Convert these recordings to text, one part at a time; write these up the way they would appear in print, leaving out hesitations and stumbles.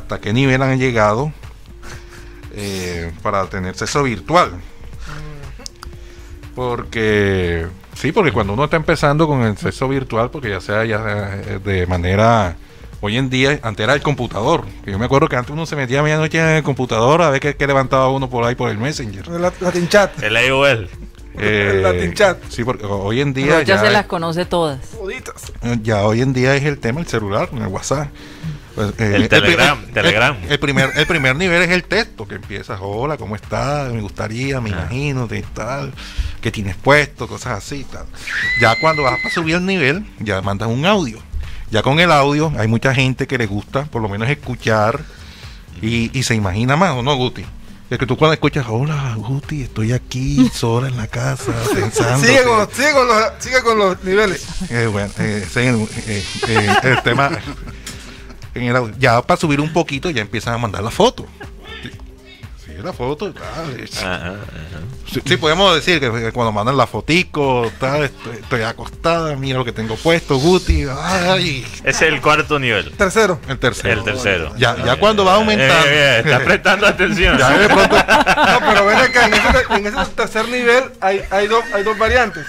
hasta qué nivel han llegado para tener sexo virtual. Porque cuando uno está empezando con el sexo virtual, porque ya sea de manera, hoy en día, antes era el computador, que yo me acuerdo que antes uno se metía a medianoche en el computador a ver qué levantaba uno por ahí por el Messenger, La Latin Chat. El AOL. El Latin Chat. sí, porque hoy en día Ya se las conoce todas. Joditas. ya hoy en día es el tema, el celular, el WhatsApp. Pues, El Telegram. El primer nivel es el texto, que empiezas: hola, ¿cómo estás? Me gustaría, me imagino, tal, que tienes puesto, cosas así, tal. Ya cuando vas a subir el nivel, ya mandas un audio. Ya con el audio hay mucha gente que le gusta, por lo menos escuchar, y se imagina más, ¿o no, Guti? Es que tú cuando escuchas: hola, Guti, estoy aquí sola en la casa pensando. Sigue con los niveles. Bueno, ese es el tema. Ya para subir un poquito ya empiezan a mandar la foto. Sí, la foto, tal. Sí, podemos decir que cuando mandan la fotico, tal, estoy acostada, mira lo que tengo puesto, Guti. Ay. Ese es el cuarto nivel. Tercero. El tercero. El tercero. Ya cuando va aumentando. Está prestando atención. Ya de pronto. No, pero ven acá, en ese tercer nivel hay dos variantes.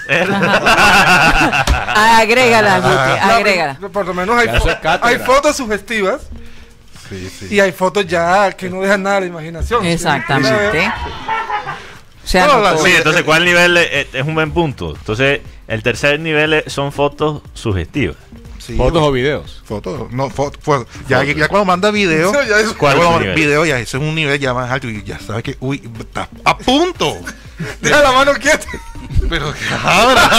Agrégala, Guti, agrégala. Por lo menos Ya eso es cátedra. hay fotos sugestivas Sí. y hay fotos ya que no dejan nada a la imaginación. Exactamente. O sea, No, no la- todo. Sí, entonces, ¿cuál nivel es un buen punto? Entonces, el tercer nivel son fotos sugestivas. Sí, ¿Fotos o videos? fotos, no, fotos. Ya cuando manda video, Eso ya es- ¿Cuál ya es cuando el nivel? video ya ese es un nivel ya más alto y ya sabes que, uy, está a punto. Deja la mano quieta. Pero ahora.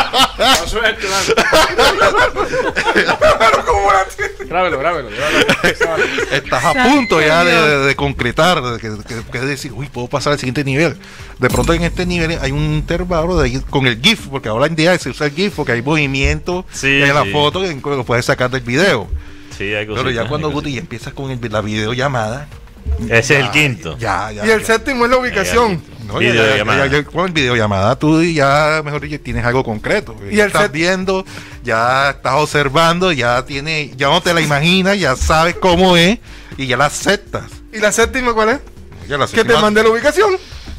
Grábelo. Estás a punto ya de concretar, que es decir: uy, puedo pasar al siguiente nivel. De pronto en este nivel hay un intervalo con el GIF, porque ahora en día se usa el GIF porque hay movimiento en la foto que lo puedes sacar del video. Sí, hay Pero cositas, ya cuando hay Guti ya empiezas con la videollamada. cositas. Ese es el quinto. Ya, Y el séptimo es la ubicación. No, Videollamada. con el videollamada tú ya, mejor dicho, tienes algo concreto. Y el estás viendo, ya estás observando, ya no te la imaginas, ya sabes cómo es y ya la aceptas. ¿Y la séptima cuál es? Ya la Que te aceptas. mandé la ubicación.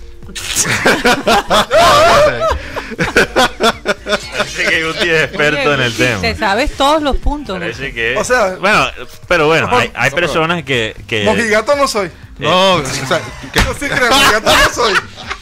Parece que Guti es experto Oye, en el Guti, tema. te sabes todos los puntos. Parece que... O sea, bueno, pero bueno, hay nosotros- personas que Mojigato no soy. No, o sea, Yo sí creo, mojigato no soy.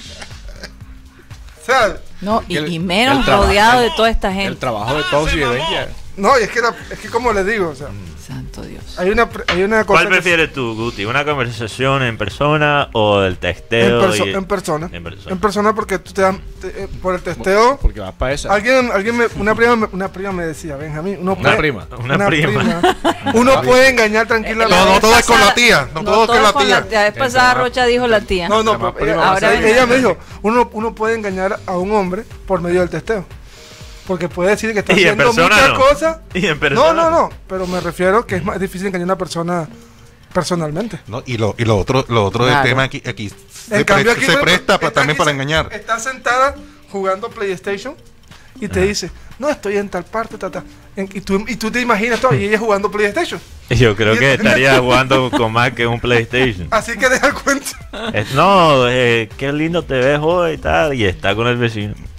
O sea, No, El- y menos el trabajo- rodeado de toda esta El gente. trabajo de todos y de Benja. no, y es que como les digo, o sea, Santo Dios. hay una cosa ¿Cuál que- prefieres tú, Guti? ¿Una conversación en persona o el texteo? en persona. En persona. En persona porque tú por el testeo. Porque vas para esa. Una prima me decía: Benjamín, Una prima. Una prima. Uno puede engañar tranquilamente. No, todo es con la tía, no todo es con la tía. La vez pasada Rocha dijo la tía. No, La más pero prima va a ser- ella me dijo: uno puede engañar a un hombre por medio del testeo. Porque puede decir que está Y en haciendo persona muchas no. cosas. Y en persona No. Pero me refiero que es más difícil engañar a una persona personalmente. No, y lo otro del Claro. tema aquí En cambio, aquí se por ejemplo, presta está también aquí para engañar. Está sentada jugando PlayStation y te dice: no, estoy en tal parte, y tú te imaginas todo, y ella jugando PlayStation. Yo creo que Y- estaría jugando con más que un PlayStation. Así que deja el cuento. No, qué lindo te ves hoy y tal. Y está con el vecino.